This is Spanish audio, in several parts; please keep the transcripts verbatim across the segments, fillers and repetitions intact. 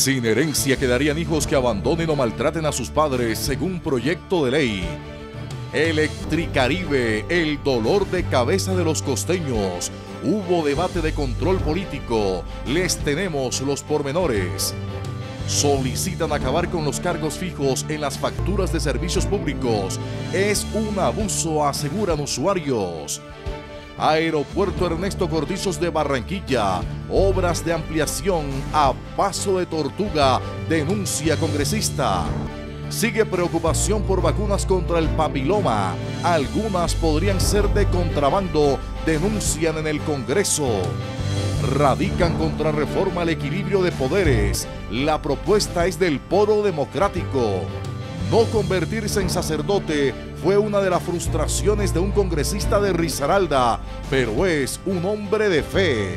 Sin herencia quedarían hijos que abandonen o maltraten a sus padres según proyecto de ley. Electricaribe, el dolor de cabeza de los costeños. Hubo debate de control político. Les tenemos los pormenores. Solicitan acabar con los cargos fijos en las facturas de servicios públicos. Es un abuso, aseguran usuarios. Aeropuerto Ernesto Cordizos de Barranquilla. Obras de ampliación a paso de tortuga, denuncia congresista. Sigue preocupación por vacunas contra el papiloma. Algunas podrían ser de contrabando, denuncian en el Congreso. Radican contra reforma al equilibrio de poderes. La propuesta es del Polo Democrático. No convertirse en sacerdote fue una de las frustraciones de un congresista de Risaralda, pero es un hombre de fe.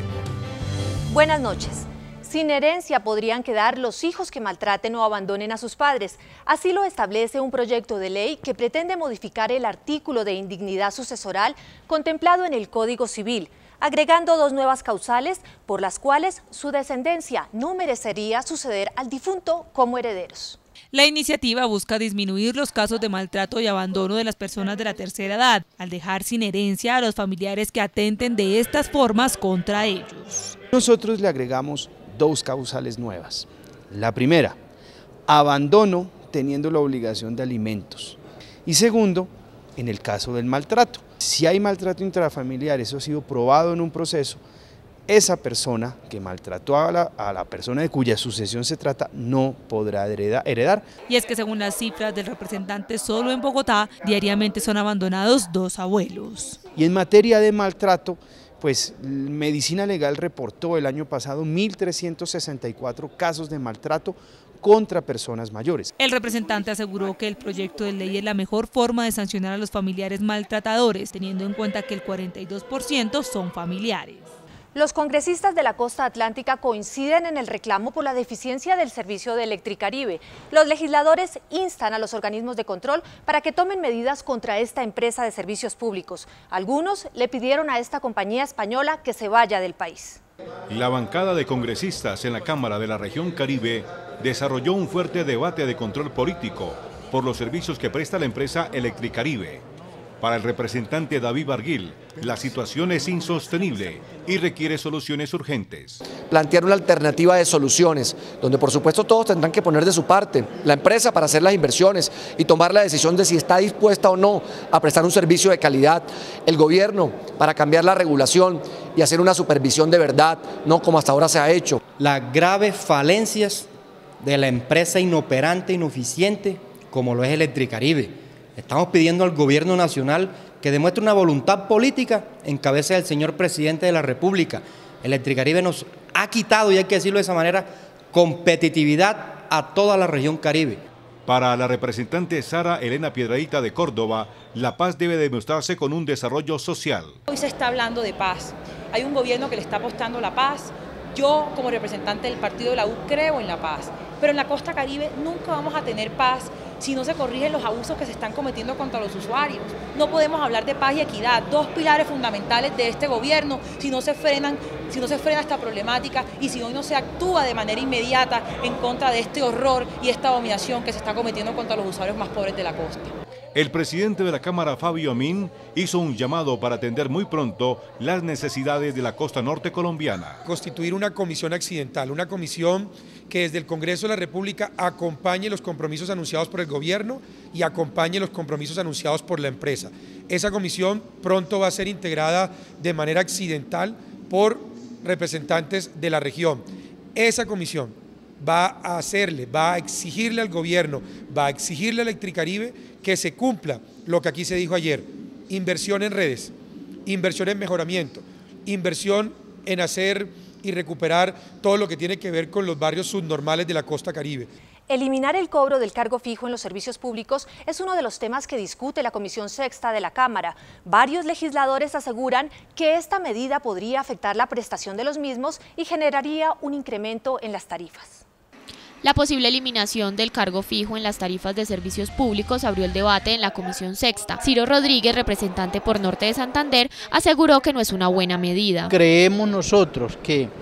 Buenas noches. Sin herencia podrían quedar los hijos que maltraten o abandonen a sus padres. Así lo establece un proyecto de ley que pretende modificar el artículo de indignidad sucesoral contemplado en el Código Civil, agregando dos nuevas causales por las cuales su descendencia no merecería suceder al difunto como herederos. La iniciativa busca disminuir los casos de maltrato y abandono de las personas de la tercera edad, al dejar sin herencia a los familiares que atenten de estas formas contra ellos. Nosotros le agregamos dos causales nuevas. La primera, abandono teniendo la obligación de alimentos. Y segundo, en el caso del maltrato. Si hay maltrato intrafamiliar, eso ha sido probado en un proceso, esa persona que maltrató a la, a la persona de cuya sucesión se trata no podrá hereda, heredar. Y es que según las cifras del representante, solo en Bogotá diariamente son abandonados dos abuelos. Y en materia de maltrato, pues Medicina Legal reportó el año pasado mil trescientos sesenta y cuatro casos de maltrato contra personas mayores. El representante aseguró que el proyecto de ley es la mejor forma de sancionar a los familiares maltratadores, teniendo en cuenta que el cuarenta y dos por ciento son familiares. Los congresistas de la costa atlántica coinciden en el reclamo por la deficiencia del servicio de Electricaribe. Los legisladores instan a los organismos de control para que tomen medidas contra esta empresa de servicios públicos. Algunos le pidieron a esta compañía española que se vaya del país. La bancada de congresistas en la Cámara de la Región Caribe desarrolló un fuerte debate de control político por los servicios que presta la empresa Electricaribe. Para el representante David Barguil, la situación es insostenible y requiere soluciones urgentes. Plantear una alternativa de soluciones, donde por supuesto todos tendrán que poner de su parte, la empresa para hacer las inversiones y tomar la decisión de si está dispuesta o no a prestar un servicio de calidad, el gobierno para cambiar la regulación y hacer una supervisión de verdad, no como hasta ahora se ha hecho. Las graves falencias de la empresa inoperante, ineficiente, como lo es Electricaribe. Estamos pidiendo al gobierno nacional que demuestre una voluntad política en cabeza del señor presidente de la República. Electricaribe nos ha quitado, y hay que decirlo de esa manera, competitividad a toda la región Caribe. Para la representante Sara Elena Piedradita de Córdoba, la paz debe demostrarse con un desarrollo social. Hoy se está hablando de paz. Hay un gobierno que le está apostando la paz. Yo, como representante del partido de la U, creo en la paz. Pero en la costa Caribe nunca vamos a tener paz si no se corrigen los abusos que se están cometiendo contra los usuarios. No podemos hablar de paz y equidad, dos pilares fundamentales de este gobierno, si no se frenan, si no se frena esta problemática y si hoy no se actúa de manera inmediata en contra de este horror y esta abominación que se está cometiendo contra los usuarios más pobres de la costa. El presidente de la Cámara, Fabio Amin, hizo un llamado para atender muy pronto las necesidades de la costa norte colombiana. Constituir una comisión accidental, una comisión que desde el Congreso de la República acompañe los compromisos anunciados por el gobierno y acompañe los compromisos anunciados por la empresa. Esa comisión pronto va a ser integrada de manera accidental por representantes de la región. Esa comisión va a hacerle, va a exigirle al gobierno, va a exigirle a Electricaribe que se cumpla lo que aquí se dijo ayer: inversión en redes, inversión en mejoramiento, inversión en hacer y recuperar todo lo que tiene que ver con los barrios subnormales de la costa Caribe. Eliminar el cobro del cargo fijo en los servicios públicos es uno de los temas que discute la Comisión Sexta de la Cámara. Varios legisladores aseguran que esta medida podría afectar la prestación de los mismos y generaría un incremento en las tarifas. La posible eliminación del cargo fijo en las tarifas de servicios públicos abrió el debate en la Comisión Sexta. Ciro Rodríguez, representante por Norte de Santander, aseguró que no es una buena medida. Creemos nosotros que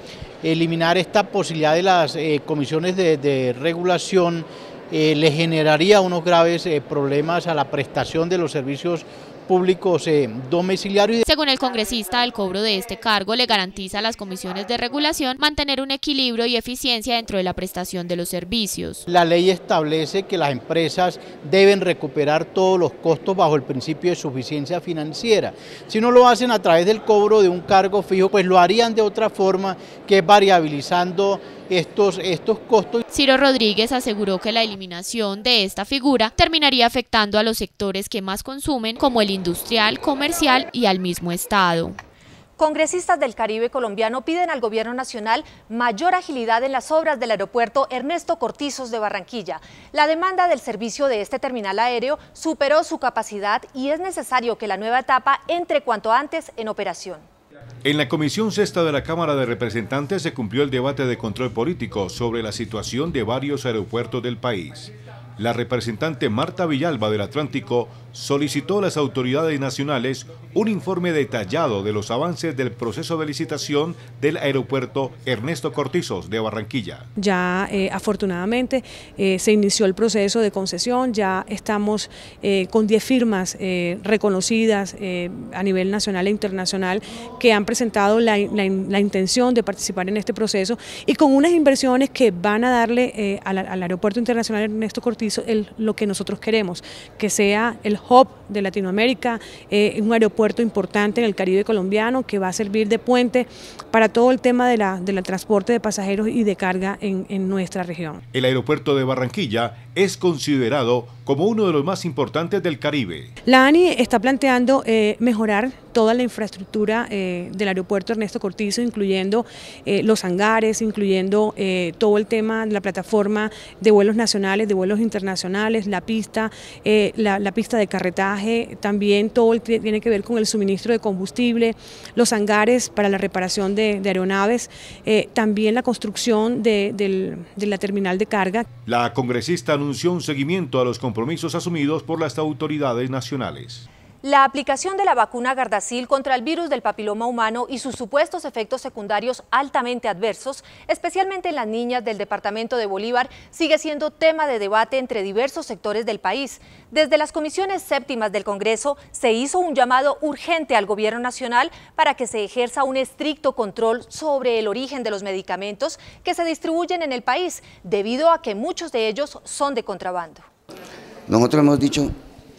eliminar esta posibilidad de las eh, comisiones de, de regulación eh, le generaría unos graves eh, problemas a la prestación de los servicios públicos eh, domiciliarios. Según el congresista, el cobro de este cargo le garantiza a las comisiones de regulación mantener un equilibrio y eficiencia dentro de la prestación de los servicios. La ley establece que las empresas deben recuperar todos los costos bajo el principio de suficiencia financiera. Si no lo hacen a través del cobro de un cargo fijo, pues lo harían de otra forma, que es variabilizando estos, estos costos. Ciro Rodríguez aseguró que la eliminación de esta figura terminaría afectando a los sectores que más consumen, como el industrial, comercial y al mismo Estado. Congresistas del Caribe colombiano piden al gobierno nacional mayor agilidad en las obras del aeropuerto Ernesto Cortizos de Barranquilla. La demanda del servicio de este terminal aéreo superó su capacidad y es necesario que la nueva etapa entre cuanto antes en operación. En la Comisión Sexta de la Cámara de Representantes se cumplió el debate de control político sobre la situación de varios aeropuertos del país. La representante Marta Villalba del Atlántico solicitó a las autoridades nacionales un informe detallado de los avances del proceso de licitación del aeropuerto Ernesto Cortizos de Barranquilla. Ya eh, afortunadamente eh, se inició el proceso de concesión, ya estamos eh, con diez firmas eh, reconocidas eh, a nivel nacional e internacional que han presentado la, la, la intención de participar en este proceso y con unas inversiones que van a darle eh, al, al aeropuerto internacional Ernesto Cortizos el, lo que nosotros queremos, que sea el hub de Latinoamérica, eh, un aeropuerto importante en el Caribe colombiano que va a servir de puente para todo el tema de la, del transporte de pasajeros y de carga en, en nuestra región. El aeropuerto de Barranquilla es considerado como uno de los más importantes del Caribe. La ANI está planteando eh, mejorar toda la infraestructura eh, del aeropuerto Ernesto Cortizos, incluyendo eh, los hangares, incluyendo eh, todo el tema de la plataforma de vuelos nacionales, de vuelos internacionales, la pista, eh, la, la pista de carretaje, también todo el que tiene que ver con el suministro de combustible, los hangares para la reparación de, de aeronaves, eh, también la construcción de, del, de la terminal de carga. La congresista anunció un seguimiento a los compromisos asumidos por las autoridades nacionales. La aplicación de la vacuna Gardasil contra el virus del papiloma humano y sus supuestos efectos secundarios altamente adversos, especialmente en las niñas del departamento de Bolívar, sigue siendo tema de debate entre diversos sectores del país. Desde las comisiones séptimas del Congreso se hizo un llamado urgente al gobierno nacional para que se ejerza un estricto control sobre el origen de los medicamentos que se distribuyen en el país, debido a que muchos de ellos son de contrabando. Nosotros hemos dicho,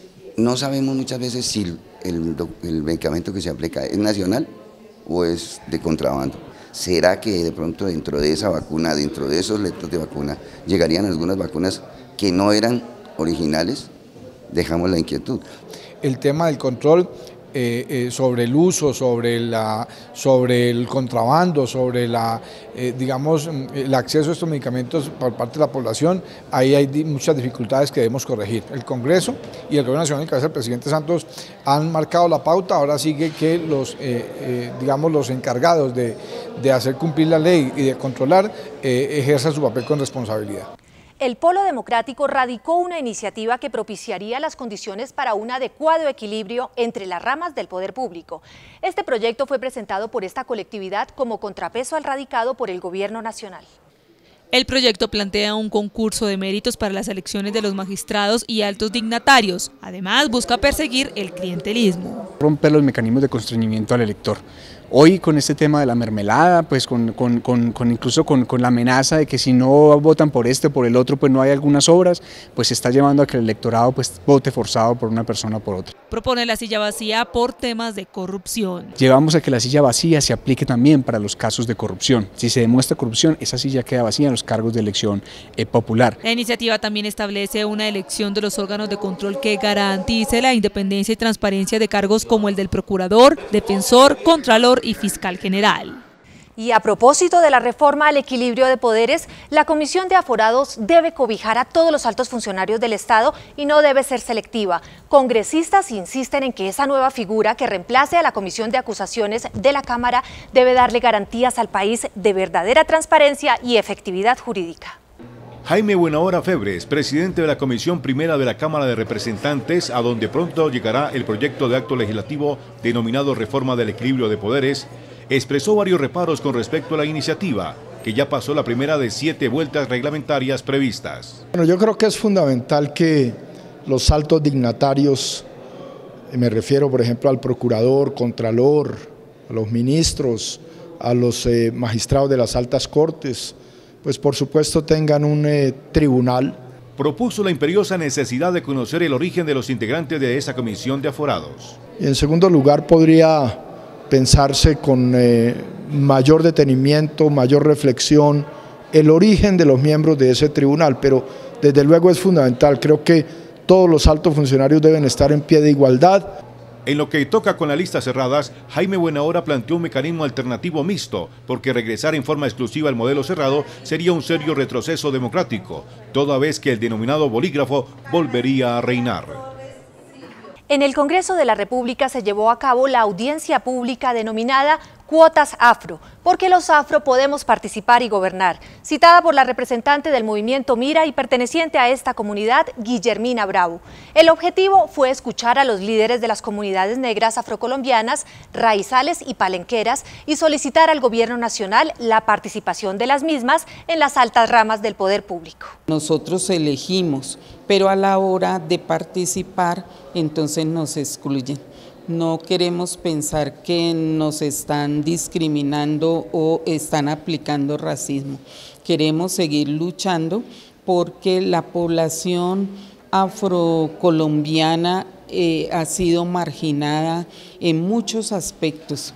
no sabemos muchas veces si el, el medicamento que se aplica es nacional o es de contrabando. ¿Será que de pronto dentro de esa vacuna, dentro de esos letras de vacuna, llegarían algunas vacunas que no eran originales? Dejamos la inquietud. El tema del control eh, eh, sobre el uso, sobre, la, sobre el contrabando, sobre la, eh, digamos, el acceso a estos medicamentos por parte de la población, ahí hay di muchas dificultades que debemos corregir. El Congreso y el Gobierno Nacional, en cabeza del presidente Santos, han marcado la pauta, ahora sigue que los, eh, eh, digamos, los encargados de, de hacer cumplir la ley y de controlar eh, ejerzan su papel con responsabilidad. El Polo Democrático radicó una iniciativa que propiciaría las condiciones para un adecuado equilibrio entre las ramas del poder público. Este proyecto fue presentado por esta colectividad como contrapeso al radicado por el Gobierno Nacional. El proyecto plantea un concurso de méritos para las elecciones de los magistrados y altos dignatarios. Además, busca perseguir el clientelismo. Romper los mecanismos de constreñimiento al elector. Hoy con este tema de la mermelada, pues con, con, con, con incluso con, con la amenaza de que si no votan por este o por el otro, pues no hay algunas obras, pues se está llevando a que el electorado pues vote forzado por una persona o por otra. Propone la silla vacía por temas de corrupción. Llevamos a que la silla vacía se aplique también para los casos de corrupción. Si se demuestra corrupción, esa silla queda vacía en los cargos de elección eh, popular. La iniciativa también establece una elección de los órganos de control que garantice la independencia y transparencia de cargos como el del procurador, defensor, contralor y fiscal general. Y a propósito de la reforma al equilibrio de poderes, la Comisión de Aforados debe cobijar a todos los altos funcionarios del Estado y no debe ser selectiva. Congresistas insisten en que esa nueva figura que reemplace a la Comisión de Acusaciones de la Cámara debe darle garantías al país de verdadera transparencia y efectividad jurídica. Jaime Buenahora Febres, presidente de la Comisión Primera de la Cámara de Representantes, a donde pronto llegará el proyecto de acto legislativo denominado Reforma del Equilibrio de Poderes, expresó varios reparos con respecto a la iniciativa, que ya pasó la primera de siete vueltas reglamentarias previstas. Bueno, yo creo que es fundamental que los altos dignatarios, me refiero por ejemplo al procurador, contralor, a los ministros, a los eh, magistrados de las altas cortes, pues por supuesto tengan un eh, tribunal. Propuso la imperiosa necesidad de conocer el origen de los integrantes de esa comisión de aforados. Y en segundo lugar podría pensarse con eh, mayor detenimiento, mayor reflexión, el origen de los miembros de ese tribunal, pero desde luego es fundamental, creo que todos los altos funcionarios deben estar en pie de igualdad. En lo que toca con las listas cerradas, Jaime Buenahora planteó un mecanismo alternativo mixto, porque regresar en forma exclusiva al modelo cerrado sería un serio retroceso democrático, toda vez que el denominado bolígrafo volvería a reinar. En el Congreso de la República se llevó a cabo la audiencia pública denominada Cuotas Afro, porque los afro podemos participar y gobernar, citada por la representante del movimiento Mira y perteneciente a esta comunidad, Guillermina Bravo. El objetivo fue escuchar a los líderes de las comunidades negras afrocolombianas, raizales y palenqueras y solicitar al gobierno nacional la participación de las mismas en las altas ramas del poder público. Nosotros elegimos, pero a la hora de participar, entonces nos excluyen. No queremos pensar que nos están discriminando o están aplicando racismo. Queremos seguir luchando porque la población afrocolombiana eh, ha sido marginada en muchos aspectos.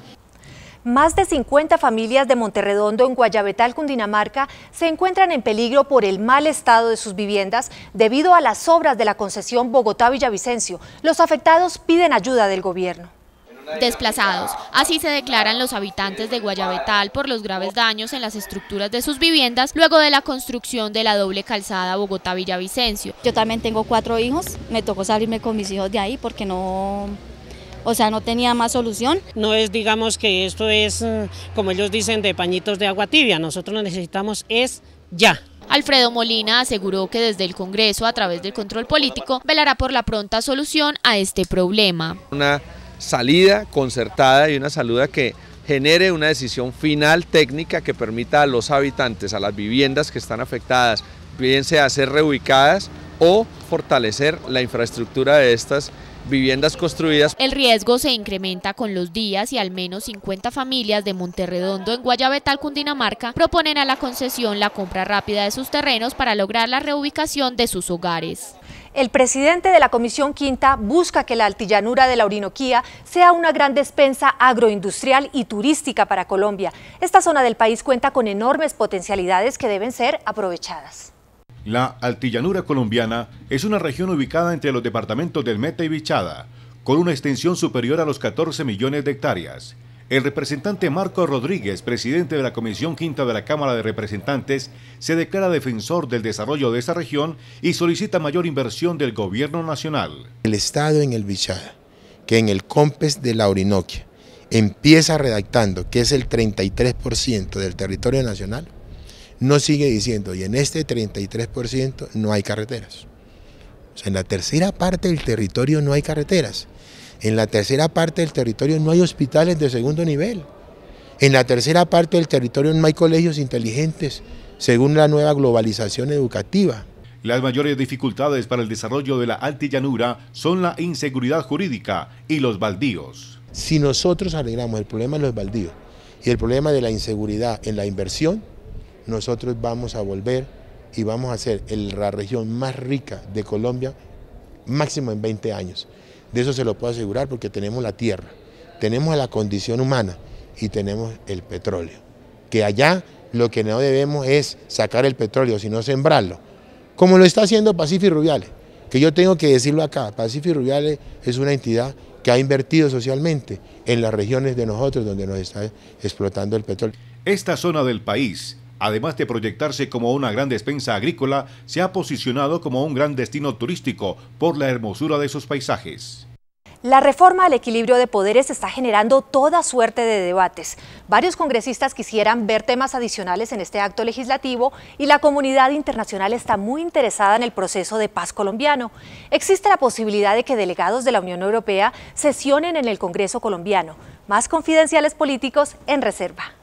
Más de cincuenta familias de Monterredondo en Guayabetal, Cundinamarca, se encuentran en peligro por el mal estado de sus viviendas debido a las obras de la concesión Bogotá-Villavicencio. Los afectados piden ayuda del gobierno. Desplazados, así se declaran los habitantes de Guayabetal por los graves daños en las estructuras de sus viviendas luego de la construcción de la doble calzada Bogotá-Villavicencio. Yo también tengo cuatro hijos, me tocó salirme con mis hijos de ahí porque no... O sea, no tenía más solución. No es, digamos, que esto es, como ellos dicen, de pañitos de agua tibia. Nosotros lo necesitamos es ya. Alfredo Molina aseguró que desde el Congreso, a través del control político, velará por la pronta solución a este problema. Una salida concertada y una salida que genere una decisión final técnica que permita a los habitantes, a las viviendas que están afectadas, bien sea ser reubicadas o fortalecer la infraestructura de estas viviendas construidas. El riesgo se incrementa con los días y al menos cincuenta familias de Monterredondo en Guayabetal, Cundinamarca, proponen a la concesión la compra rápida de sus terrenos para lograr la reubicación de sus hogares. El presidente de la Comisión Quinta busca que la altillanura de la Orinoquía sea una gran despensa agroindustrial y turística para Colombia. Esta zona del país cuenta con enormes potencialidades que deben ser aprovechadas. La altillanura colombiana es una región ubicada entre los departamentos del Meta y Bichada, con una extensión superior a los catorce millones de hectáreas. El representante Marco Rodríguez, presidente de la Comisión Quinta de la Cámara de Representantes, se declara defensor del desarrollo de esta región y solicita mayor inversión del gobierno nacional. El Estado en el Bichada, que en el COMPES de la Orinoquia empieza redactando que es el treinta y tres por ciento del territorio nacional, no sigue diciendo, y en este treinta y tres por ciento no hay carreteras. O sea, en la tercera parte del territorio no hay carreteras. En la tercera parte del territorio no hay hospitales de segundo nivel. En la tercera parte del territorio no hay colegios inteligentes, según la nueva globalización educativa. Las mayores dificultades para el desarrollo de la altillanura son la inseguridad jurídica y los baldíos. Si nosotros arreglamos el problema de los baldíos y el problema de la inseguridad en la inversión, nosotros vamos a volver y vamos a ser la región más rica de Colombia, máximo en veinte años. De eso se lo puedo asegurar porque tenemos la tierra, tenemos la condición humana y tenemos el petróleo. Que allá lo que no debemos es sacar el petróleo, sino sembrarlo, como lo está haciendo Pacífico Rubiales, que yo tengo que decirlo acá, Pacífico Rubiales es una entidad que ha invertido socialmente en las regiones de nosotros donde nos está explotando el petróleo. Esta zona del país, además de proyectarse como una gran despensa agrícola, se ha posicionado como un gran destino turístico por la hermosura de sus paisajes. La reforma al equilibrio de poderes está generando toda suerte de debates. Varios congresistas quisieran ver temas adicionales en este acto legislativo y la comunidad internacional está muy interesada en el proceso de paz colombiano. Existe la posibilidad de que delegados de la Unión Europea sesionen en el Congreso colombiano. Más Confidenciales Políticos en Reserva.